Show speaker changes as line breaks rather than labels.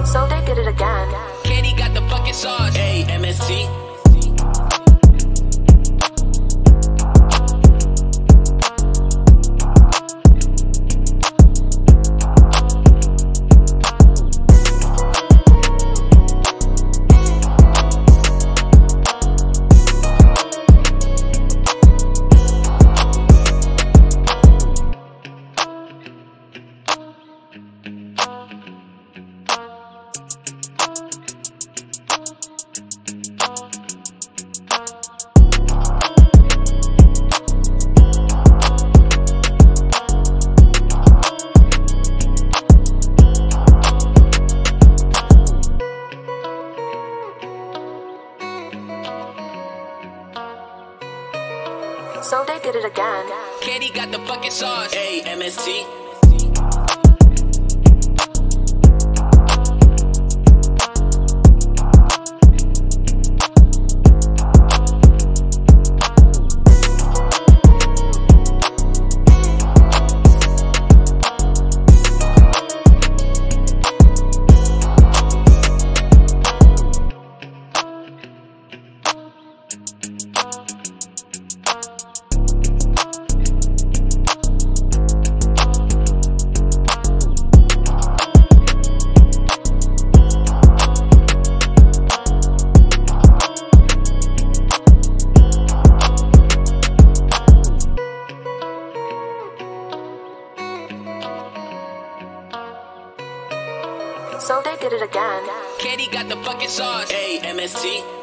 So they did it again.
Katie got the fucking sauce. Hey, MST.
So they did it again.
Katie got the fucking sauce. Hey, MST.
So they did it again.
Katie got the fucking sauce. Hey, MST.